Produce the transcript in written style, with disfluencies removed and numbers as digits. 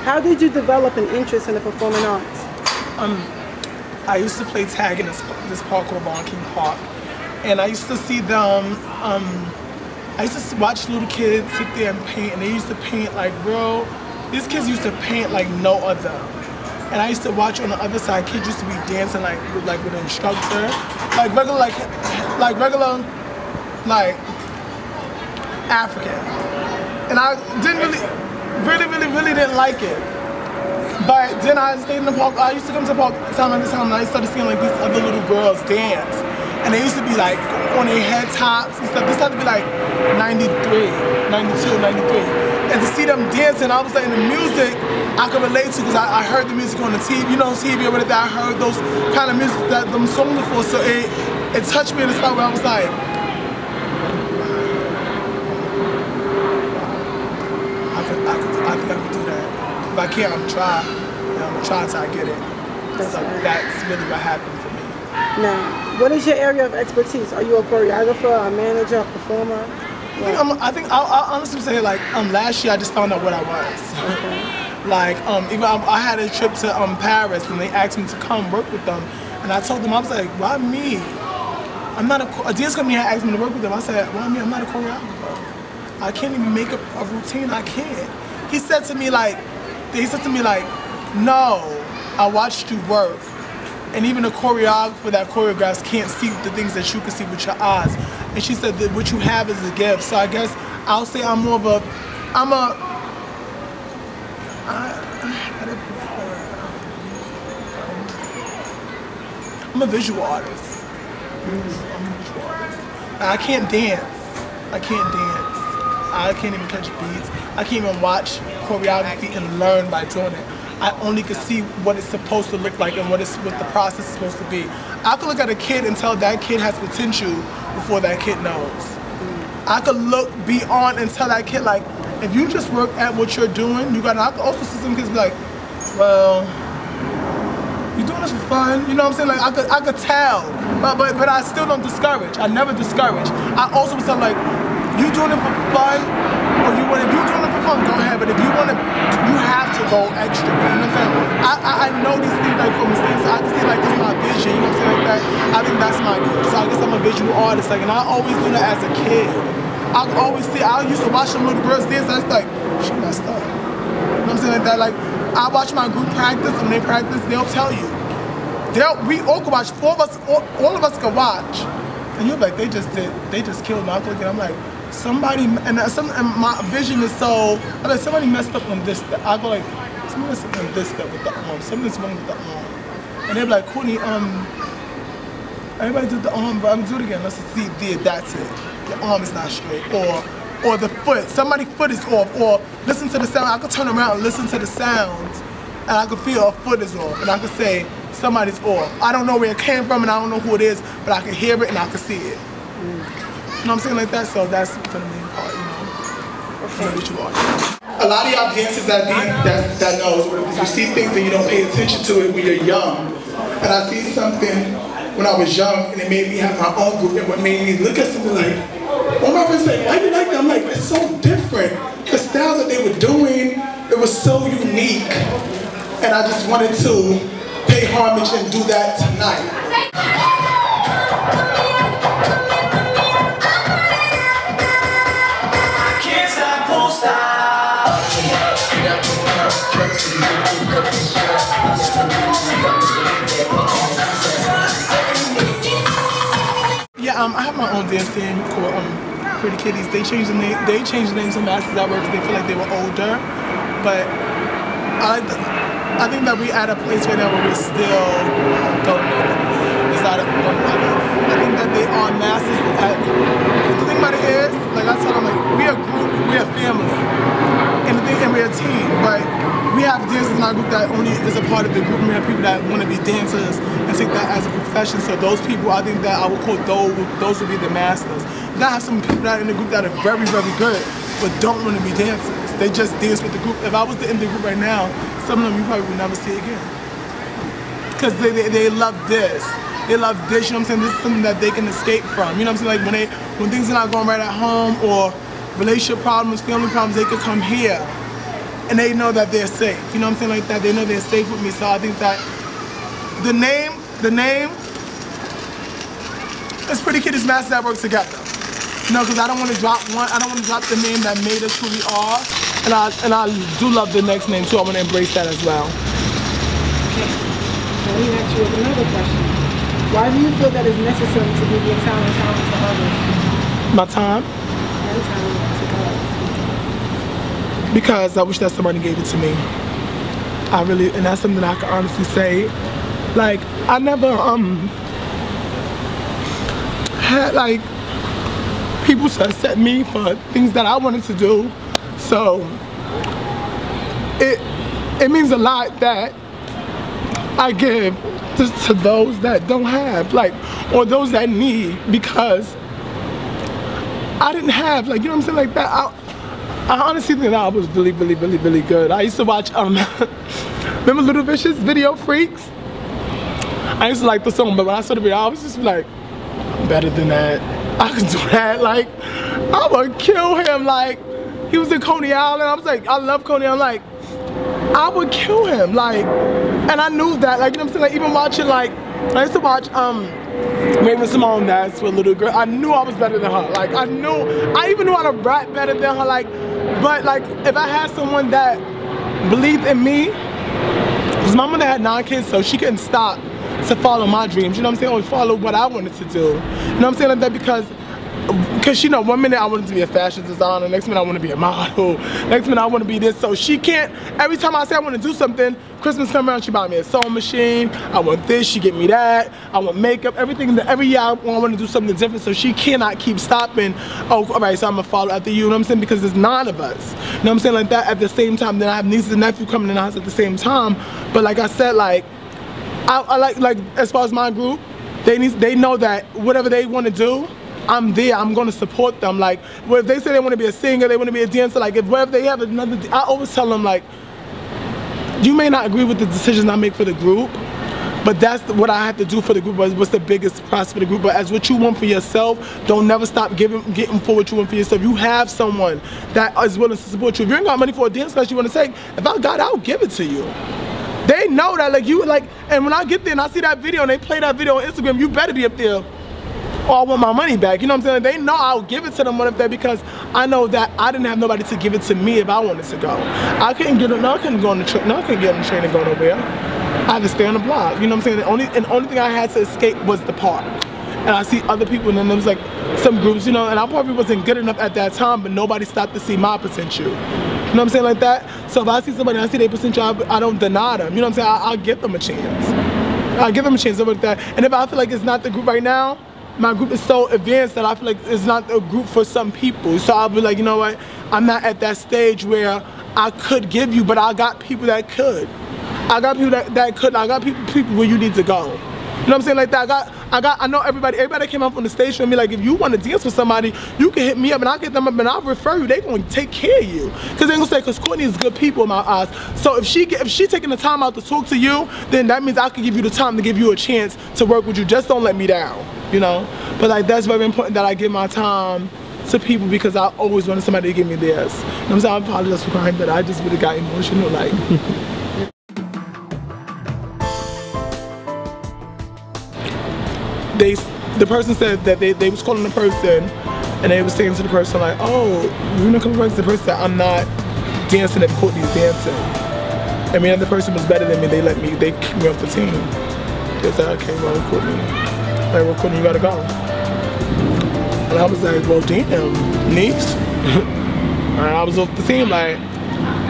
How did you develop an interest in the performing arts? I used to play tag in this park called Von King Park, and I used to see them. I used to watch little kids sit there and paint, and they used to paint like real. These kids used to paint like no other. And I used to watch on the other side, kids used to be dancing like with an instructor, like regular African. And I didn't really didn't like it. But then I stayed in the park. I used to come to the park time after time, and I started seeing like these other little girls dance. And they used to be like on their head tops and stuff. This had to be like 93, 92, 93. And to see them dancing, I was like, in the music, I could relate to because I heard the music on the TV, you know, TV or whatever. I heard those kind of music that them songs before. So it touched me in a spot where I was like, I think I could do that. If I can't, I'm gonna try. I'm gonna try until I get it. That's really what happened for me. Now, what is your area of expertise? Are you a choreographer, a manager, a performer? I think I'll honestly say, like, last year I just found out what I was. Okay. Like, even I had a trip to Paris, and they asked me to come work with them, and I told them, I was like, why me? I'm not a dance company had asked me to work with them. I said, why me? I'm not a choreographer. I can't even make a routine. I can't. He said to me like, no, I watched you work. And even a choreographer that choreographs can't see the things that you can see with your eyes. And she said that what you have is a gift. So I guess I'll say I'm more of a, I'm a visual artist. I'm a visual artist. I can't dance. I can't dance. I can't even catch beats. I can't even watch choreography and learn by doing it. I only can see what it's supposed to look like and what the process is supposed to be. I can look at a kid and tell that kid has potential before that kid knows. I could look beyond and tell that kid, like, if you just work at what you're doing, I could also see some kids be like, well, you're doing this for fun, you know what I'm saying? Like, I could tell, but I still don't discourage. I never discourage. I also was like, you doing it for fun, or if you're doing it for fun, go ahead. But if you want to, you have to go extra. You know what I'm saying? I know these things like from mistakes. So I can see like this is my vision. You know what I'm saying? Like that. I think that's my gift. So I guess I'm a visual artist. Like, and I always do that as a kid. I always see. I used to watch them little girls dance. And I was like, she messed up. You know what I'm saying? Like that. Like, I watch my group practice, and they practice. They'll tell you. We all can watch. All of us can watch. And you're like, they just killed me. I look and I'm like, somebody, and my vision is so, I'm like, somebody messed up on this step. I go like, somebody messed up on this step with the arm. Something's wrong with the arm. And they're like, Courtney, everybody did the arm, but I'm doing it again. Let's see, that's it. The arm is not straight. Or the foot, somebody's foot is off. Or listen to the sound. I could turn around and listen to the sounds, and I could feel a foot is off. And I could say, somebody's off. I don't know where it came from, and I don't know who it is, but I can hear it and I can see it. You know what I'm saying, like that? So that's the main part, you know. Okay. Visual art. A lot of y'all dancers that knows, you see things and you don't pay attention to it when you're young. And I see something when I was young, and it made me have my own group, and what made me look at something like, oh my friends like, why you like that? I'm like, it's so different. The style that they were doing, it was so unique. And I just wanted to pay homage and do that tonight. Yeah, I have my own dance team called Pretty Kitties. They changed the name to Masters at Work because they feel like they were older. But I think that we at a place right now where we still don't know them. It's not one another. I think that they are masters. The thing about it is, like I tell them, like, we're a group, we're a family, and we're a team. But we have dancers in our group that only is a part of the group, and we have people that want to be dancers and take that as a profession. So those people, I think that I would call those would be the masters. Then I have some people that are in the group that are very, very good, but don't want to be dancers. They just dance with the group. If I was in the group right now, some of them you probably would never see again. Because they love this. They love this, you know what I'm saying? This is something that they can escape from. You know what I'm saying? Like when things are not going right at home, or relationship problems, family problems, they could come here and they know that they're safe. You know what I'm saying? Like that, they know they're safe with me. So I think that the name, it's Pretty Kitties Masters that work together. You know, because I don't want to drop the name that made us who we are. And I do love the next name too. I want to embrace that as well. Okay. Let me ask you another question. Why do you feel that it's necessary to give your time and talent to others? My time? And talent to others. Because I wish that somebody gave it to me. I really, and that's something I can honestly say. Like, I never had like people to accept me for things that I wanted to do. So it means a lot that I give to those that don't have, like, or those that need, because I didn't have, like, you know what I'm saying, like that. I honestly think that I was really, really, really, really good. I used to watch remember Little Vicious, Video Freaks? I used to like the song, but when I saw the video, I was just like, I'm better than that. I could do that. Like, I would kill him. Like, he was in Coney Island. I was like, I love Coney Island. Like, I would kill him. Like, and I knew that. Like, you know what I'm saying? Like, even watching, like, I used to watch Raven-Symoné, that's with Little Girl. I knew I was better than her. Like, I even knew how to rap better than her. Like, but like, if I had someone that believed in me, because my mother had 9 kids, so she couldn't stop to follow my dreams, you know what I'm saying, or follow what I wanted to do. You know what I'm saying, like that, because you know, one minute I wanted to be a fashion designer, next minute I want to be a model, next minute I want to be this. So she can't, every time I say I want to do something, Christmas come around, she buy me a sewing machine, I want this, she get me that, I want makeup, everything. Every year I want to do something different, so she cannot keep stopping. Oh, all right, so I'm gonna follow after you know what I'm saying, because there's 9 of us. You know what I'm saying, like that. At the same time, then I have nieces and nephews coming in the house at the same time. But like I said, like, I like as far as my group, they know that whatever they want to do, I'm there. I'm going to support them. Like, if they say they want to be a singer, they want to be a dancer, like, if whatever they have another, I always tell them, like, you may not agree with the decisions I make for the group, but that's what I have to do for the group. What's the biggest prize for the group? But as what you want for yourself, don't never stop getting for what you want for yourself. You have someone that is willing to support you. If you ain't got money for a dance class you want to take, if I got it, I'll give it to you. They know that, like, you, like, and when I get there and I see that video and they play that video on Instagram, you better be up there or I want my money back. You know what I'm saying? They know I'll give it to them up there, because I know that I didn't have nobody to give it to me if I wanted to go. I couldn't get on, no, I couldn't go on the train, no, I couldn't get on the train and go nowhere. I had to stay on the block. You know what I'm saying? The only thing I had to escape was the park. And I see other people, and then there was like some groups, you know, and I probably wasn't good enough at that time, but nobody stopped to see my potential. You know what I'm saying, like that? So if I see somebody and I see their potential, I don't deny them. You know what I'm saying? I'll give them a chance. I'll give them a chance, something like that. And if I feel like it's not the group right now, my group is so advanced that I feel like it's not a group for some people. So I'll be like, you know what? I'm not at that stage where I could give you, but I got people that could. I got people that could. I got people where you need to go. You know what I'm saying, like that. I know everybody that came up on the stage with me, like, if you want to dance with somebody, you can hit me up and I'll get them up and I'll refer you. They gonna take care of you. Cause they gonna say, cause Courtney is good people in my eyes. So if she taking the time out to talk to you, then that means I can give you the time to give you a chance to work with you. Just don't let me down, you know? But like, that's very important that I give my time to people, because I always wanted somebody to give me theirs. You know what I'm saying? I apologize for crying, but I just really got emotional, like. The person said that they was calling the person and they was saying to the person, like, oh, you know, come to the person that I'm not dancing if Courtney's dancing. I mean, if the person was better than me, they kicked me off the team. They said, okay, well, Courtney, like, well, Courtney, you gotta go. And I was like, well, damn, niece. And I was off the team, like,